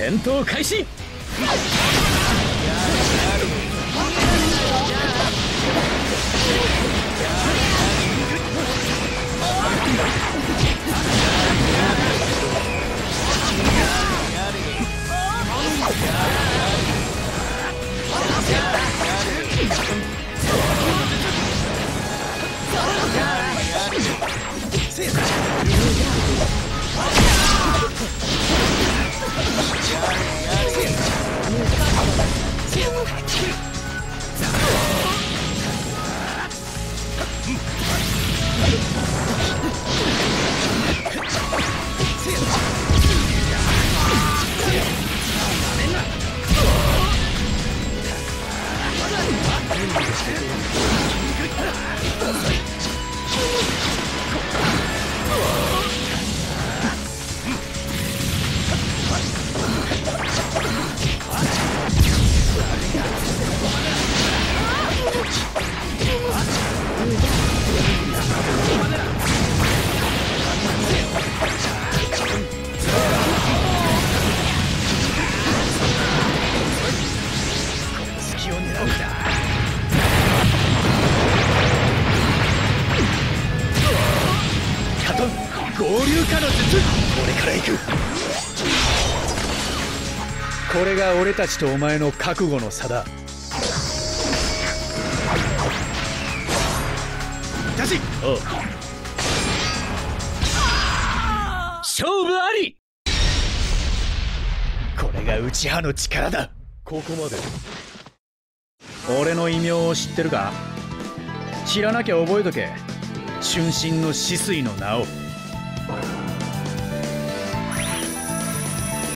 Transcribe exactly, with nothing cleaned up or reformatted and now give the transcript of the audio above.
戦闘開始。これが俺たちとお前の覚悟の差だ。Itachi、おう、勝負あり。これが内派の力だ。ここまで。俺の異名を知ってるか？知らなきゃ覚えとけ。春心の止水の名を。